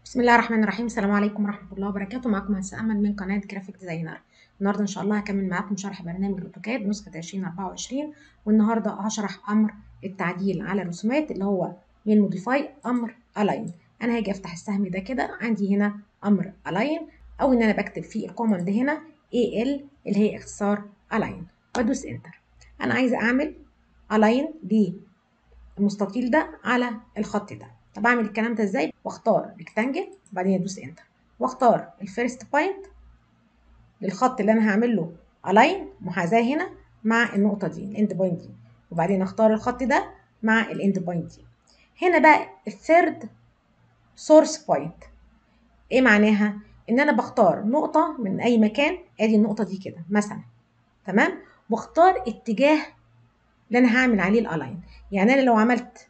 بسم الله الرحمن الرحيم. السلام عليكم ورحمة الله وبركاته. معكم هندسة أمل من قناة جرافيك ديزاينر. النهارده إن شاء الله هكمل معاكم شرح برنامج الأوتوكاد نسخة 2024، والنهارده هشرح أمر التعديل على الرسومات اللي هو من موديفاي أمر ألاين. أنا هاجي أفتح السهم ده كده، عندي هنا أمر ألاين أو إن أنا بكتب فيه الكوماند هنا AL اللي هي اختصار ألاين، وأدوس إنتر. أنا عايزة أعمل ألاين المستطيل ده على الخط ده. طب اعمل الكلام ده ازاي؟ واختار ريكتانجل وبعدين ادوس انتر، واختار الفيرست بوينت للخط اللي انا هعمل له الاين محاذاه هنا مع النقطه دي الاند بوينت دي، وبعدين اختار الخط ده مع الاند بوينت دي. هنا بقى الثيرد سورس بوينت ايه معناها؟ ان انا بختار نقطه من اي مكان، ادي النقطه دي كده مثلا، تمام، واختار اتجاه اللي انا هعمل عليه الالاين. يعني انا لو عملت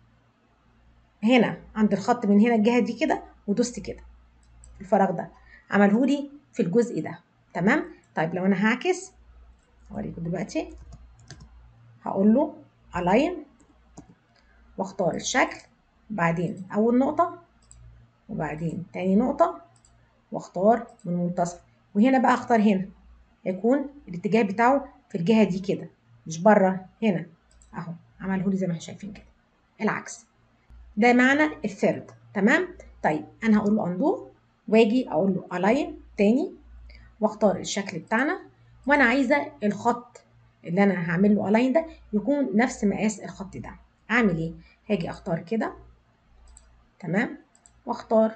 هنا عند الخط من هنا الجهه دي كده ودوست كده الفراغ ده، عمله لي في الجزء ده، تمام. طيب لو انا هعكس اوريكم دلوقتي، هقول له الاين واختار الشكل، بعدين اول نقطه وبعدين تاني نقطه واختار من المنتصف، وهنا بقى اختار هنا هيكون الاتجاه بتاعه في الجهه دي كده مش بره هنا اهو، عمله لي زي ما احنا شايفين كده العكس. ده معنى الثيرد، تمام. طيب انا هقول له اندو واجي اقول له الاين تاني واختار الشكل بتاعنا، وانا عايزه الخط اللي انا هعمل له الاين ده يكون نفس مقاس الخط ده. اعمل ايه؟ هاجي اختار كده، تمام، واختار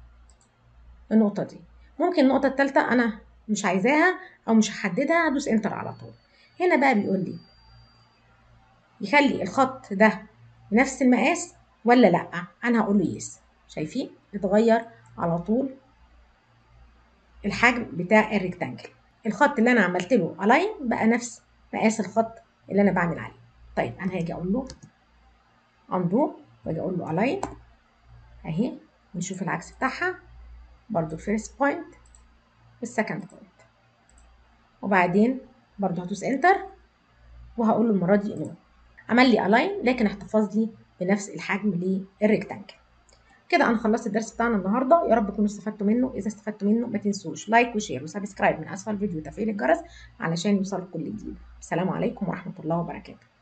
النقطه دي. ممكن النقطه الثالثه انا مش عايزاها او مش هحددها، هدوس انتر على طول. هنا بقى بيقول لي يخلي الخط ده بنفس المقاس ولا لا، انا هقول له يس. شايفين اتغير على طول الحجم بتاع الريكتانجل. الخط اللي انا عملت له الاين بقى نفس مقاس الخط اللي انا بعمل عليه. طيب انا هاجي اقول له اندو واجي اقول له الاين اهي، ونشوف العكس بتاعها برضو الفيرست بوينت والسكند بوينت، وبعدين برضو هدوس انتر وهقول له المره دي نو. عمل لي الاين لكن احتفظ لي بنفس الحجم للريكتانجل. كده انا خلصت الدرس بتاعنا النهارده، يا رب تكونوا استفدتوا منه. اذا استفدتوا منه ما تنسوش لايك وشير وسبسكرايب من اسفل الفيديو وتفعيل الجرس علشان يوصلكم كل جديد. السلام عليكم ورحمه الله وبركاته.